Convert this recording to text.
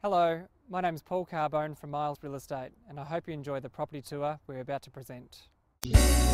Hello, my name is Paul Carbone from Miles Real Estate and I hope you enjoy the property tour we're about to present.